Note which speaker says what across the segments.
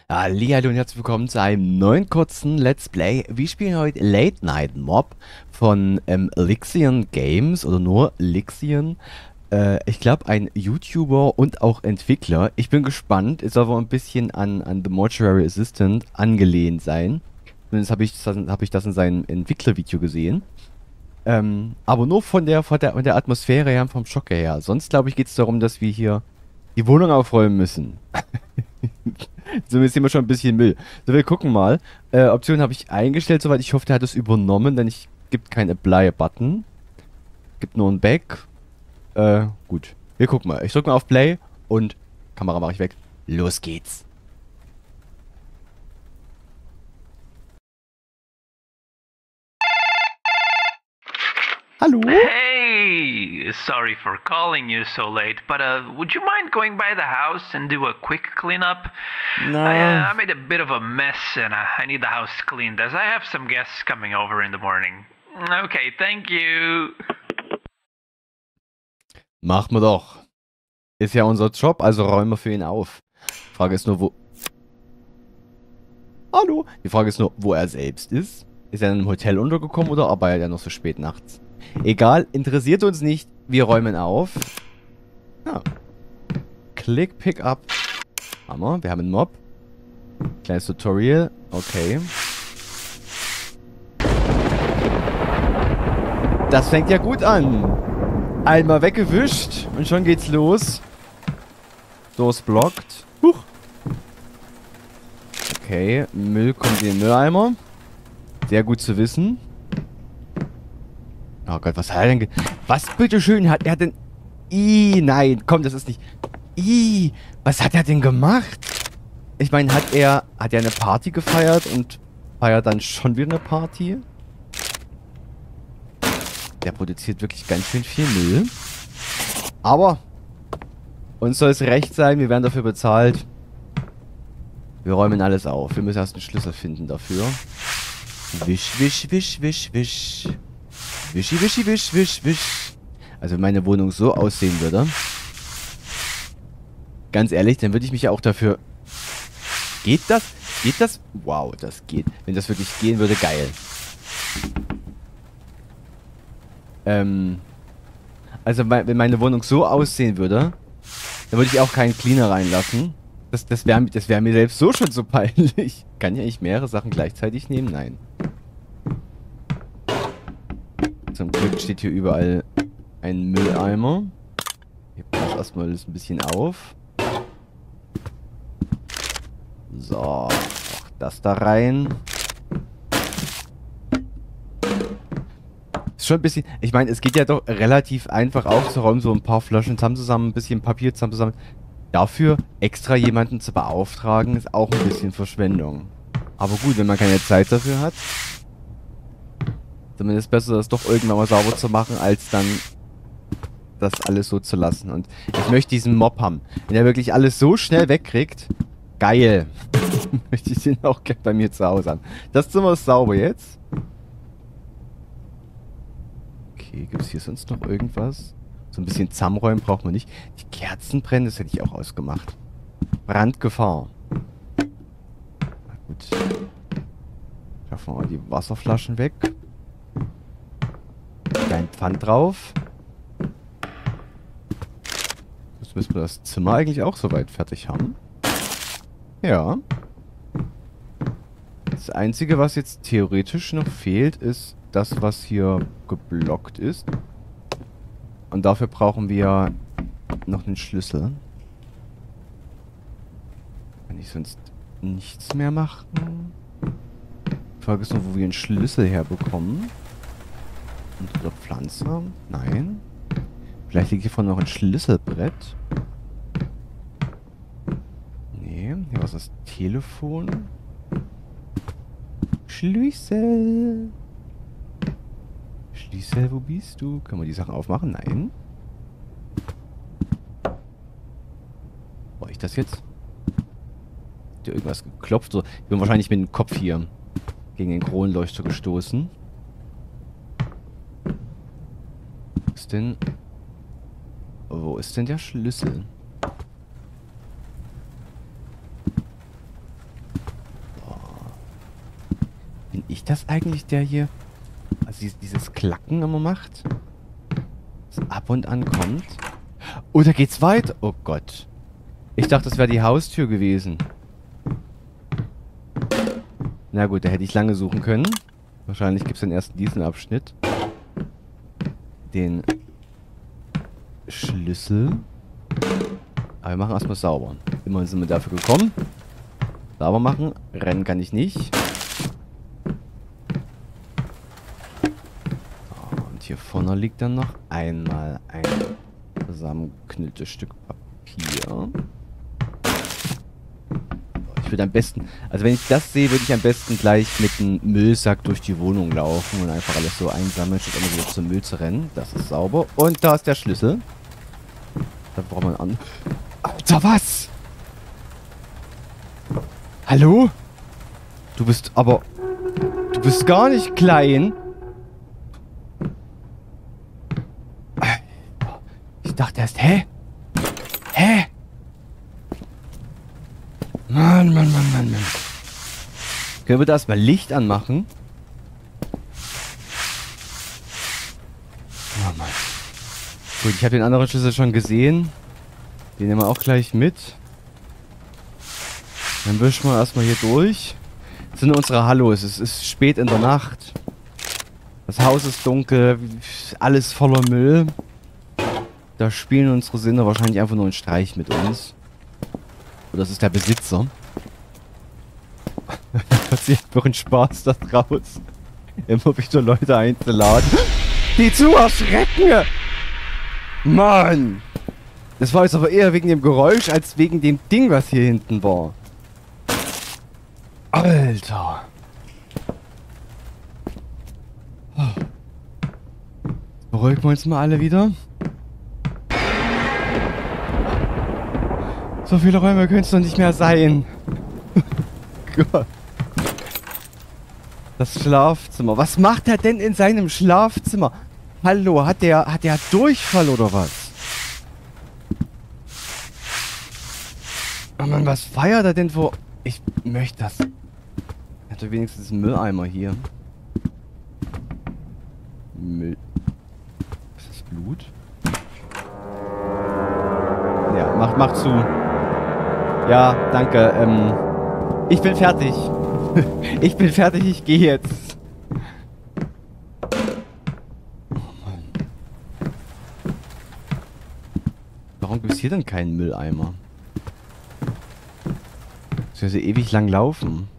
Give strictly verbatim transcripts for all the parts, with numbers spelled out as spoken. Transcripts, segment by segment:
Speaker 1: Hallihallo und herzlich willkommen zu einem neuen kurzen Let's Play. Wir spielen heute Late Night Mob von ähm, Lixian Games oder nur Lixian. Äh, ich glaube ein YouTuber und auch Entwickler. Ich bin gespannt. Es soll wohl ein bisschen an, an The Mortuary Assistant angelehnt sein. Zumindest habe ich, das- hab ich das in seinem Entwicklervideo gesehen. Ähm, aber nur von der, von der, von der Atmosphäre her, vom Schocker her. Sonst glaube ich geht es darum, dass wir hier die Wohnung aufräumen müssen. Somit sehen wir schon ein bisschen Müll. So, wir gucken mal. Äh, Option habe ich eingestellt, soweit. Ich hoffe, der hat es übernommen, denn es gibt keinen Apply-Button. Gibt nur ein Back. Äh, gut. Wir gucken mal. Ich drücke mal auf Play und Kamera mache ich weg. Los geht's. Hallo?
Speaker 2: Hey, sorry for calling you so late, but uh, would you mind going by the house and do a quick cleanup?
Speaker 1: Na.
Speaker 2: I, uh, I made a bit of a mess and uh, I need the house cleaned as I have some guests coming over in the morning. Okay, thank you.
Speaker 1: Machen wir doch. Ist ja unser Job, also räumen wir für ihn auf. Frage ist nur, wo... Hallo? Die Frage ist nur, wo er selbst ist. Ist er in einem Hotel untergekommen oder arbeitet er noch so spät nachts? Egal, interessiert uns nicht. Wir räumen auf. Ja. Click, Pick up. Hammer, wir haben einen Mob. Kleines Tutorial. Okay. Das fängt ja gut an. Einmal weggewischt und schon geht's los. Doors blockt. Huch. Okay, Müll kommt in den Mülleimer. Sehr gut zu wissen. Oh Gott, was hat er denn ge... Was bitteschön hat er denn... Ih, nein, komm, das ist nicht... Ih, was hat er denn gemacht? Ich meine, hat er... Hat er eine Party gefeiert und feiert dann schon wieder eine Party? Der produziert wirklich ganz schön viel Müll. Aber... Uns soll es recht sein, wir werden dafür bezahlt. Wir räumen alles auf. Wir müssen erst einen Schlüssel finden dafür. Wisch, wisch, wisch, wisch, wisch. Wischi, wischi, wisch, wisch, wisch. Also wenn meine Wohnung so aussehen würde. Ganz ehrlich, dann würde ich mich ja auch dafür... Geht das? Geht das? Wow, das geht. Wenn das wirklich gehen würde, geil. Ähm... Also wenn meine Wohnung so aussehen würde, dann würde ich auch keinen Cleaner reinlassen. Das, das wäre das wär mir selbst so schon so peinlich. Kann ich eigentlich mehrere Sachen gleichzeitig nehmen? Nein. Zum Glück steht hier überall ein Mülleimer. Hier passt erstmal alles ein bisschen auf. So, auch das da rein. Ist schon ein bisschen... Ich meine, es geht ja doch relativ einfach aufzuräumen. So ein paar Flaschen zusammen, ein bisschen Papier zusammen. Dafür extra jemanden zu beauftragen, ist auch ein bisschen Verschwendung. Aber gut, wenn man keine Zeit dafür hat. Zumindest besser, das doch irgendwann mal sauber zu machen, als dann das alles so zu lassen. Und ich möchte diesen Mob haben. Wenn er wirklich alles so schnell wegkriegt, geil. Möchte ich den auch gerne bei mir zu Hause haben. Das Zimmer ist sauber jetzt. Okay, gibt es hier sonst noch irgendwas? So ein bisschen zusammenräumen braucht man nicht. Die Kerzen brennen, das hätte ich auch ausgemacht. Brandgefahr. Na gut. Schaffen wir mal die Wasserflaschen weg. Kein Pfand drauf. Jetzt müssen wir das Zimmer eigentlich auch soweit fertig haben. Ja. Das Einzige, was jetzt theoretisch noch fehlt, ist das, was hier geblockt ist. Und dafür brauchen wir noch einen Schlüssel. Kann ich sonst nichts mehr machen? Die Frage ist nur, wo wir einen Schlüssel herbekommen. Und oder Pflanze? Nein. Vielleicht liegt hier vorne noch ein Schlüsselbrett. Nee, hier was ist das Telefon? Schlüssel. Schlüssel, wo bist du? Können wir die Sachen aufmachen? Nein. Brauche ich das jetzt? Hat hier irgendwas geklopft? So, ich bin wahrscheinlich mit dem Kopf hier gegen den Kronleuchter gestoßen. Wo ist denn... Wo ist denn der Schlüssel? ich das eigentlich, der hier... Also dieses, dieses Klacken immer macht? Das ab und an kommt. Oh, da geht's weiter. Oh Gott. Ich dachte, das wäre die Haustür gewesen. Na gut, da hätte ich lange suchen können. Wahrscheinlich gibt es dann erst diesen Abschnitt. Den Schlüssel. Aber wir machen erstmal sauber. Immerhin sind wir dafür gekommen. Sauber machen. Rennen kann ich nicht. So, und hier vorne liegt dann noch einmal ein zusammengeknülltes Stück Papier. Ich würde am besten, also wenn ich das sehe, würde ich am besten gleich mit einem Müllsack durch die Wohnung laufen und einfach alles so einsammeln, statt immer wieder zum Müll zu rennen. Das ist sauber. Und da ist der Schlüssel. Da braucht man an. Alter, was? Hallo? Du bist aber... Du bist gar nicht klein. Ich dachte erst, hä? Hä? Mann, Mann, Mann, Mann, Mann. Können wir da erstmal Licht anmachen? Oh Mann. Gut, ich habe den anderen Schlüssel schon gesehen. Den nehmen wir auch gleich mit. Dann wischen wir erstmal hier durch. Das sind unsere Hallos. Es ist spät in der Nacht. Das Haus ist dunkel. Alles voller Müll. Da spielen unsere Sinne wahrscheinlich einfach nur einen Streich mit uns. Oder das ist der Besitzer. Hat sich einfach einen Spaß da draus. Immer wieder Leute einzuladen. Die zu erschrecken! Mann! Das war jetzt aber eher wegen dem Geräusch, als wegen dem Ding, was hier hinten war. Alter! Beruhigen wir uns mal alle wieder. So viele Räume können es doch nicht mehr sein. Gott. Das Schlafzimmer. Was macht er denn in seinem Schlafzimmer? Hallo, hat der, hat der Durchfall oder was? Oh Mann, was feiert er denn vor... Ich möchte das... Er hat doch wenigstens einen Mülleimer hier. Müll... Ist das Blut? Ja, mach, mach zu. Ja, danke. Ähm, ich bin fertig. Ich bin fertig, ich gehe jetzt. Oh Mann. Warum gibt es hier denn keinen Mülleimer? Das soll ja ewig lang laufen.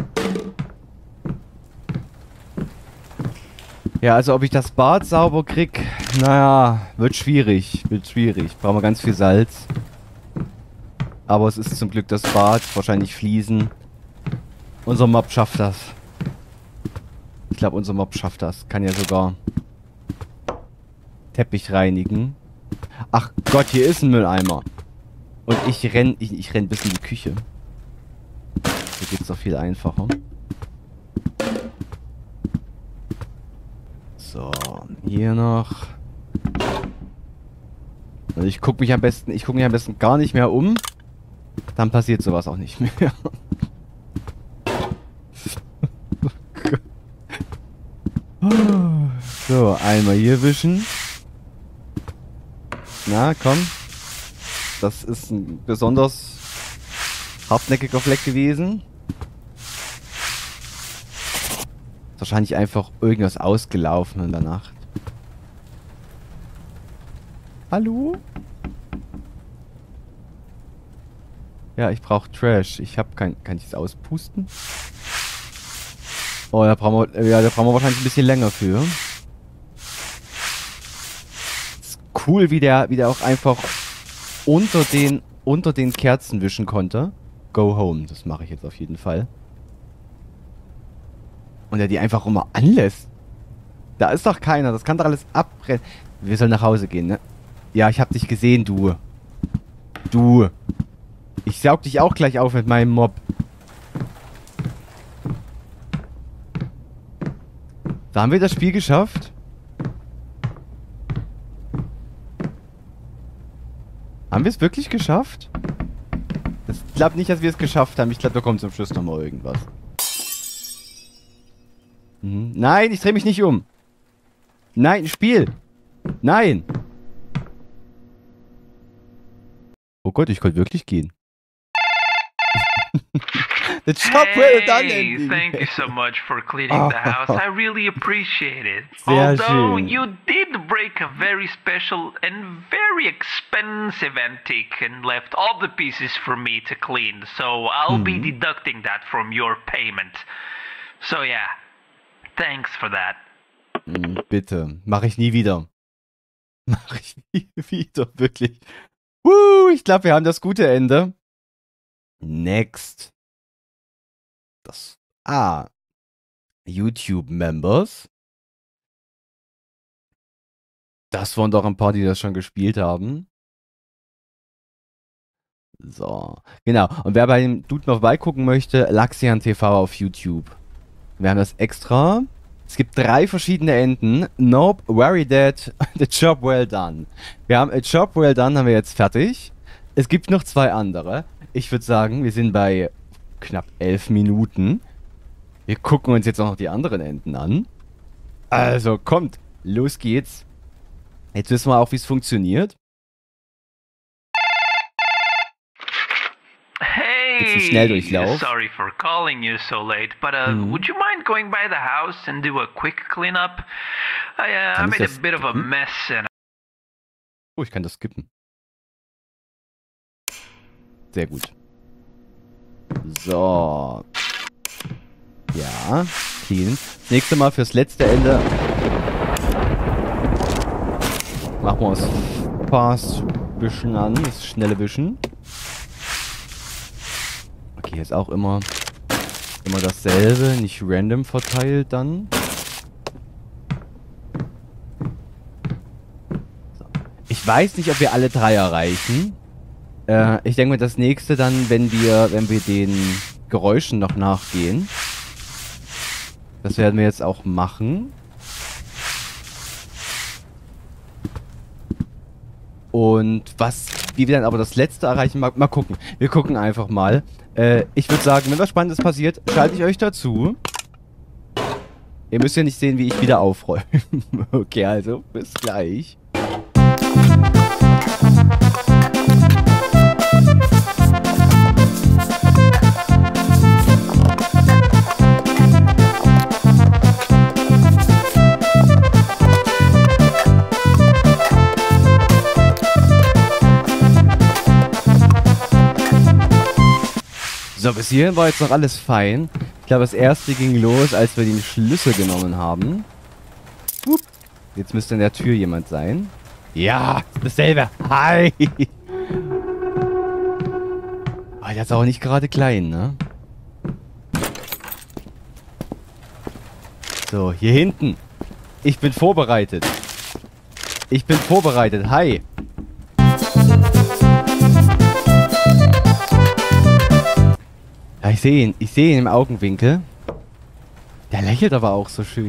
Speaker 1: Ja, also ob ich das Bad sauber krieg, naja, wird schwierig. Wird schwierig. Brauchen wir ganz viel Salz. Aber es ist zum Glück das Bad. Wahrscheinlich Fliesen. Unser Mob schafft das. Ich glaube, unser Mob schafft das. Kann ja sogar Teppich reinigen. Ach Gott, hier ist ein Mülleimer. Und ich renn, ich, ich renn bis in die Küche. Hier geht's doch viel einfacher. So, hier noch. Also ich gucke mich am besten, ich gucke mich am besten gar nicht mehr um. Dann passiert sowas auch nicht mehr. So, einmal hier wischen. Na, komm. Das ist ein besonders hartnäckiger Fleck gewesen. Ist wahrscheinlich einfach irgendwas ausgelaufen in der Nacht. Hallo? Ja, ich brauche Trash. Ich habe kein... Kann ich es auspusten? Oh, da brauchen wir... Ja, da brauchen wir wahrscheinlich ein bisschen länger für. Ist cool, wie der, wie der auch einfach unter den, unter den Kerzen wischen konnte. Go home. Das mache ich jetzt auf jeden Fall. Und er die einfach immer anlässt. Da ist doch keiner. Das kann doch alles abbrennen. Wir sollen nach Hause gehen, ne? Ja, ich hab dich gesehen, du. Du. Ich saug dich auch gleich auf mit meinem Mob. Da haben wir das Spiel geschafft. Haben wir es wirklich geschafft? Ich glaube nicht, dass wir es geschafft haben. Ich glaube, da kommt zum Schluss nochmal irgendwas. Mhm. Nein, ich drehe mich nicht um. Nein, Spiel. Nein. Oh Gott, ich konnte wirklich gehen. The job well done,
Speaker 2: Hey,
Speaker 1: ending.
Speaker 2: thank you so much for cleaning the house. I really appreciate it.
Speaker 1: Sehr
Speaker 2: Although
Speaker 1: schön.
Speaker 2: you did break a very special and very expensive antique and left all the pieces for me to clean, so I'll be deducting that from your payment. So yeah, thanks for that.
Speaker 1: Hm, bitte, mache ich nie wieder. Mache ich nie wieder, wirklich. Uh, ich glaube, wir haben das gute Ende. Next. Das. Ah. YouTube-Members. Das waren doch ein paar, die das schon gespielt haben. So. Genau. Und wer bei dem Dude noch beigucken möchte, Laxian T V auf YouTube. Wir haben das extra. Es gibt drei verschiedene Enden. Nope, very dead, the job well done. Wir haben a job well done, haben wir jetzt fertig. Es gibt noch zwei andere. Ich würde sagen, wir sind bei knapp elf Minuten. Wir gucken uns jetzt auch noch die anderen Enden an. Also, kommt, los geht's. Jetzt wissen wir auch, wie es funktioniert. Jetzt ein
Speaker 2: Hey,
Speaker 1: Schnelldurchlauf.
Speaker 2: sorry for calling you so late, but uh,
Speaker 1: Mhm.
Speaker 2: would you mind going by the house and do a quick cleanup? I, uh, I
Speaker 1: Kann ich
Speaker 2: made a
Speaker 1: das
Speaker 2: bit of a
Speaker 1: skippen?
Speaker 2: mess and
Speaker 1: Oh, ich kann das skippen. Sehr gut. So. Ja, clean. Das nächste Mal fürs letzte Ende machen wir uns Fast Wischen an. Das schnelle Wischen. Okay, hier ist auch immer, immer dasselbe. Nicht random verteilt dann. So. Ich weiß nicht, ob wir alle drei erreichen. Äh, ich denke mal, das nächste dann, wenn wir, wenn wir den Geräuschen noch nachgehen. Das werden wir jetzt auch machen. Und was, wie wir dann aber das letzte erreichen, mal, mal gucken. Wir gucken einfach mal. Äh, ich würde sagen, wenn was Spannendes passiert, schalte ich euch dazu. Ihr müsst ja nicht sehen, wie ich wieder aufräume. Okay, also bis gleich. So, bis hierhin war jetzt noch alles fein. Ich glaube, das erste ging los, als wir den Schlüssel genommen haben. Hup. Jetzt müsste in der Tür jemand sein. Ja, dasselbe. Hi. Aber der ist auch nicht gerade klein, ne? So, hier hinten. Ich bin vorbereitet. Ich bin vorbereitet. Hi. Ja, ich sehe ihn. Ich sehe ihn im Augenwinkel. Der lächelt aber auch so schön.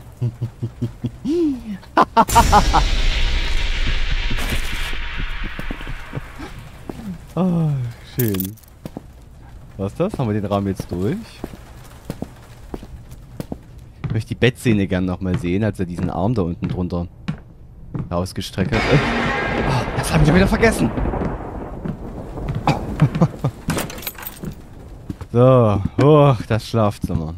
Speaker 1: Oh, schön. Was ist das? Haben wir den Raum jetzt durch? Ich möchte die Bettszene gern nochmal sehen, als er diesen Arm da unten drunter rausgestreckt hat. Oh, das habe ich schon wieder vergessen. So, hoch, das Schlafzimmer.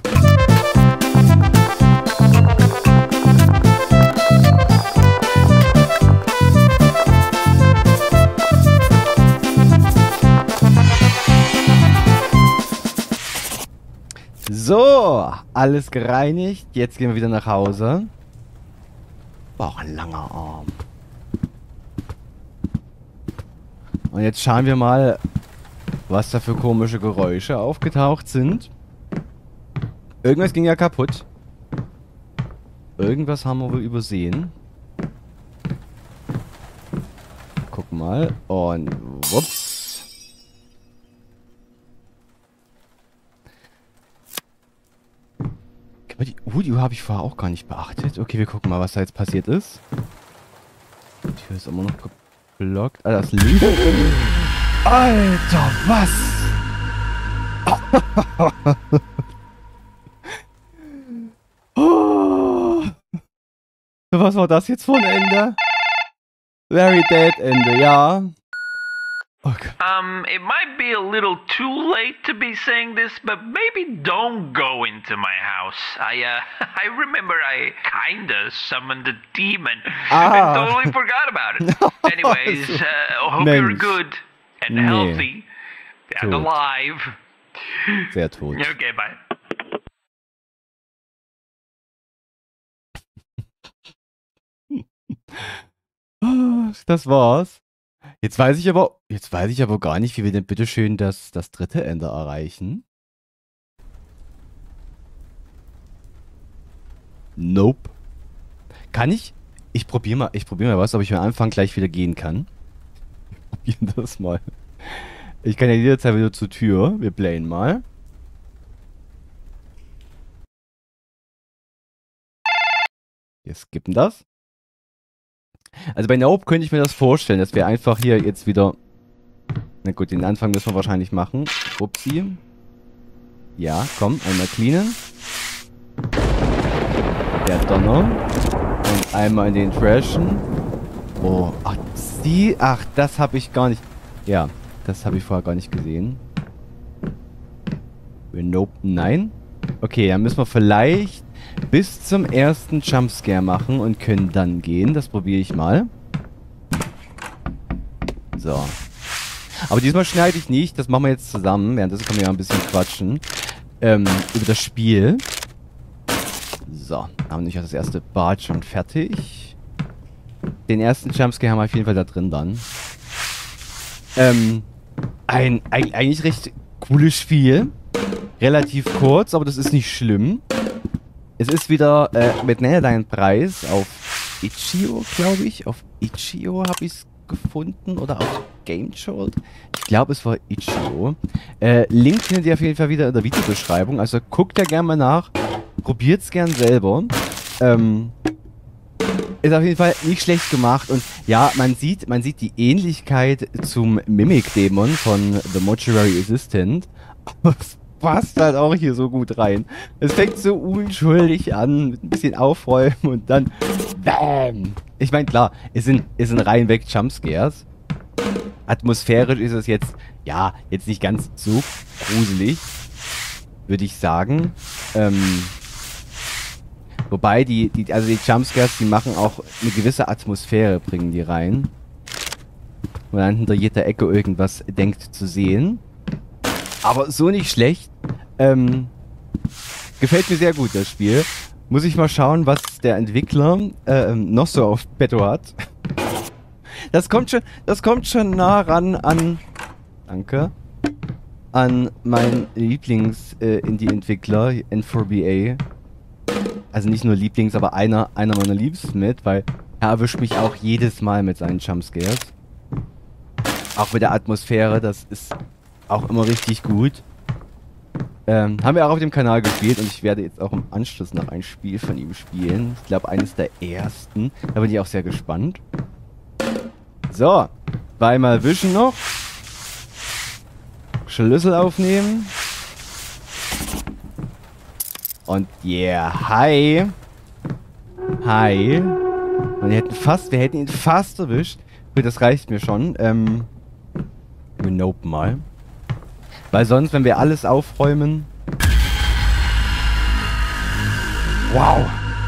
Speaker 1: So, alles gereinigt. Jetzt gehen wir wieder nach Hause. War auch ein langer Arm. Und jetzt schauen wir mal, was da für komische Geräusche aufgetaucht sind. Irgendwas ging ja kaputt. Irgendwas haben wir wohl übersehen. Guck mal. Und wups. Die Audio habe ich vorher auch gar nicht beachtet. Okay, wir gucken mal, was da jetzt passiert ist. Die Tür ist immer noch geblockt. Ah, das Licht. Alter, was? was war das jetzt für ein Ende? Very dead Ende, ja.
Speaker 2: Okay. Um, it might be a little too late to be saying this, but maybe don't go into my house. I, uh, I remember I kinda summoned a demon
Speaker 1: ah.
Speaker 2: and totally forgot about it. Anyways, uh, hope Mensch. You're good and nee. healthy and tot. alive.
Speaker 1: Sehr tot.
Speaker 2: Okay, bye.
Speaker 1: Das war's. Jetzt weiß ich aber, jetzt weiß ich aber gar nicht, wie wir denn bitteschön das, das dritte Ende erreichen. Nope. Kann ich? Ich probiere mal, ich probiere mal was, ob ich am Anfang gleich wieder gehen kann. Wir probieren das mal. Ich kann ja jederzeit wieder zur Tür. Wir playen mal. Wir skippen das. Also bei Nope könnte ich mir das vorstellen, dass wir einfach hier jetzt wieder... Na gut, den Anfang müssen wir wahrscheinlich machen. Upsi. Ja, komm, einmal cleanen. Der Donner. Und einmal in den Trashen. Oh, ach, sie... Ach, das habe ich gar nicht... Ja, das habe ich vorher gar nicht gesehen. Nope, nein. Okay, dann müssen wir vielleicht... bis zum ersten Jumpscare machen und können dann gehen. Das probiere ich mal. So. Aber diesmal schneide ich nicht. Das machen wir jetzt zusammen. Währenddessen können wir ja ein bisschen quatschen. Ähm, über das Spiel. So. Haben wir nicht das erste Bad schon fertig. Den ersten Jumpscare haben wir auf jeden Fall da drin dann. Ähm, ein, ein eigentlich recht cooles Spiel. Relativ kurz, aber das ist nicht schlimm. Es ist wieder äh, mit Nenne deinen Preis auf Itch.io, glaube ich. Auf Itch.io habe ich es gefunden oder auf GameJolt. Ich glaube, es war Itch.io. Äh, Link findet ihr auf jeden Fall wieder in der Videobeschreibung. Also guckt da gerne mal nach. Probiert es gern selber. Ähm, ist auf jeden Fall nicht schlecht gemacht. Und ja, man sieht, man sieht die Ähnlichkeit zum Mimic-Dämon von The Mortuary Assistant. Passt halt auch hier so gut rein. Es fängt so unschuldig an, mit ein bisschen Aufräumen und dann BAM! Ich meine, klar, es sind, es sind rein weg Jumpscares. Atmosphärisch ist es jetzt, ja, jetzt nicht ganz so gruselig, würde ich sagen. Ähm, wobei, die, die, also die Jumpscares, die machen auch eine gewisse Atmosphäre, bringen die rein. Und dann hinter jeder Ecke irgendwas denkt zu sehen. Aber so nicht schlecht. Ähm, gefällt mir sehr gut, das Spiel. Muss ich mal schauen, was der Entwickler äh, noch so auf Petto hat. Das kommt schon, das kommt schon nah ran an... Danke. An meinen Lieblings-Indie-Entwickler, N vier B A. Also nicht nur Lieblings, aber einer, einer meiner Liebsten mit, weil er erwischt mich auch jedes Mal mit seinen Jumpscares. Auch mit der Atmosphäre, das ist... auch immer richtig gut. Ähm, haben wir auch auf dem Kanal gespielt und ich werde jetzt auch im Anschluss noch ein Spiel von ihm spielen. Ich glaube, eines der ersten. Da bin ich auch sehr gespannt. So. Zweimal wischen noch. Schlüssel aufnehmen. Und yeah, hi. Hi. Und wir hätten fast, wir hätten ihn fast erwischt. Gut, das reicht mir schon. Ähm, wir nope mal. Weil sonst, wenn wir alles aufräumen... Wow.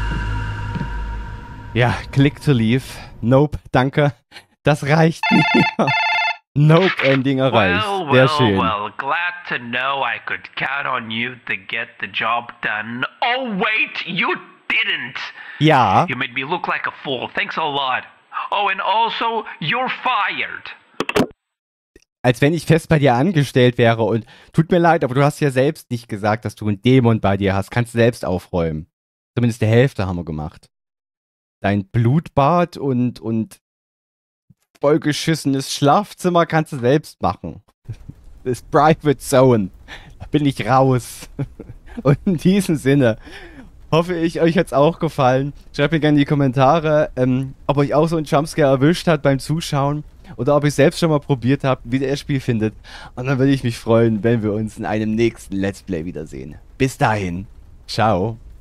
Speaker 1: Ja, click to leave. Nope, danke. Das reicht mir. Nope, Ending erreicht.
Speaker 2: Well,
Speaker 1: Sehr
Speaker 2: well,
Speaker 1: schön.
Speaker 2: well, glad to know I could count on you to get the job done. Oh wait, you didn't.
Speaker 1: Ja.
Speaker 2: You made me look like a fool. Thanks a lot. Oh, and also, you're fired.
Speaker 1: Als wenn ich fest bei dir angestellt wäre und tut mir leid, aber du hast ja selbst nicht gesagt, dass du einen Dämon bei dir hast. Kannst du selbst aufräumen. Zumindest die Hälfte haben wir gemacht. Dein Blutbad und, und vollgeschissenes Schlafzimmer kannst du selbst machen. Das Private Zone. Da bin ich raus. Und in diesem Sinne hoffe ich, euch hat es auch gefallen. Schreibt mir gerne in die Kommentare, ähm, ob euch auch so ein Jumpscare erwischt hat beim Zuschauen. Oder ob ihr selbst schon mal probiert habt, wie ihr das Spiel findet. Und dann würde ich mich freuen, wenn wir uns in einem nächsten Let's Play wiedersehen. Bis dahin. Ciao.